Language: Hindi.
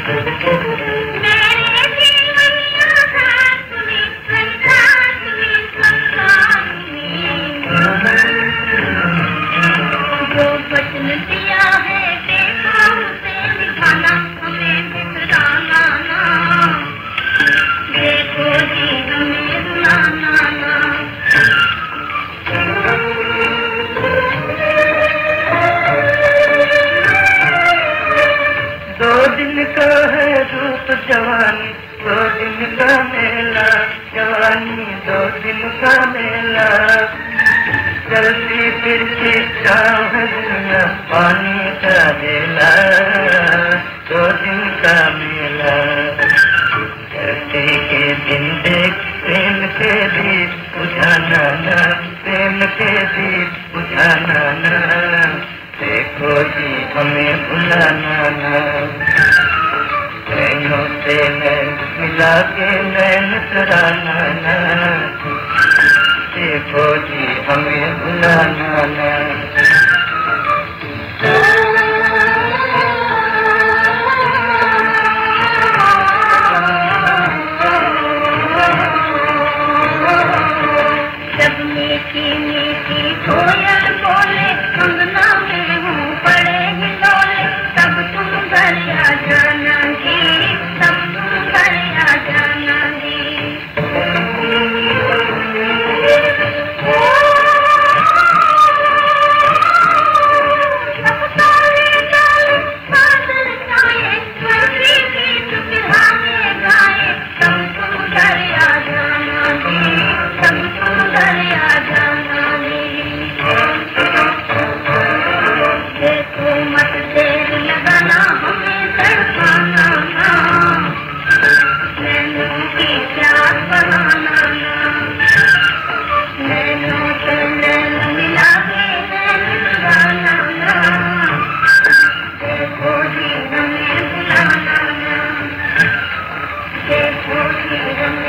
जवानी 2 दिन का मेला, जवानी 2 दिन का मेला, चलती फिरती छाँव है दुनिया, पानी का मेला, 2 दिन का मेला। धरती के दिन देख प्रेम के दीप बुझाना ना, प्रेम के दीप बुझाना ना, देखो जी हमें बुलाना ना। नैनों से नैन मिला के नैन चुराना ना, देखो जी हमें बुलाना ना। जब मीठी मीठी कोयल बोले, अंगना में हूँ पड़े हिलोले, तब तुम घर आ जाना जी, तब तुम घर आ जाना जी। अब ताले ताले बादल छाए, वर्षी गीत बिहाने गाए, तब तुम घर आ जाना जी, तब तुम घर आ जाना जी। देखो मत देर लगाना, हमें तड़पाना ना, नैनों की प्यास बढ़ाना ना, नैनों से नैन मिला के नैन चुराना ना, देखो जी हमें बुलाना ना, देखो जी हमें